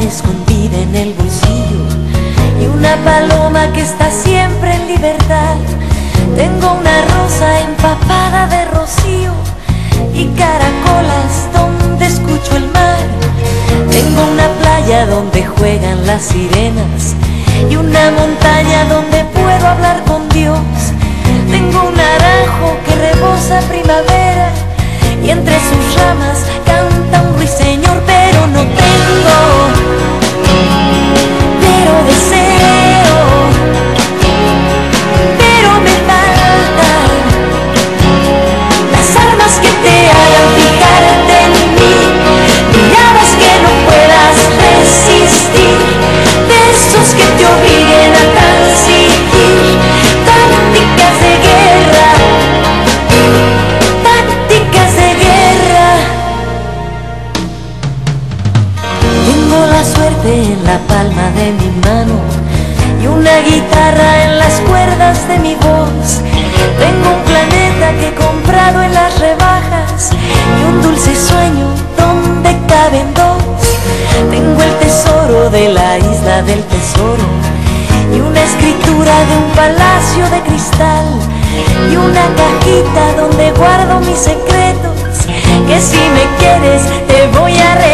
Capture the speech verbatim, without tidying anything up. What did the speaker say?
escondida en el bolsillo y una paloma que está siempre en libertad. Tengo una rosa empapada de rocío y caracolas donde escucho el mar. Tengo una playa donde juegan las sirenas y una montaña donde puedo hablar con Dios. Tengo un naranjo que rebosa primavera y entre sus ramas canta un ruiseñor, pero no tengo, pero deseo, pero me faltan las armas que te hagan fijarte en mí, miradas que no puedas resistir, besos que te obliguen a transigir, tácticas de guerra, tácticas de guerra. Tengo la suerte en la palma de mi mano y una guitarra en las cuerdas de mi voz. Tengo un planeta que he comprado en las rebajas y un dulce sueño donde caben dos. Tengo el tesoro de la isla del tesoro y una escritura de un palacio de cristal y una cajita donde guardo mis secretos, que si me quieres te voy a regalar.